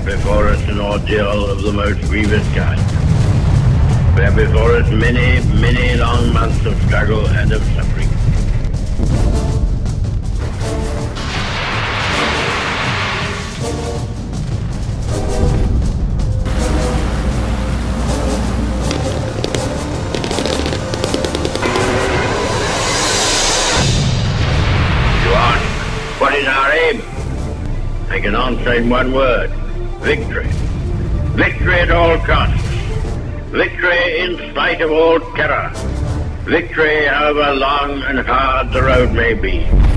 have before us an ordeal of the most grievous kind. We have before us many, many long months of struggle and of suffering. You ask, what is our aim? I can answer in one word: victory. Victory at all costs. Victory in spite of all terror. Victory however long and hard the road may be.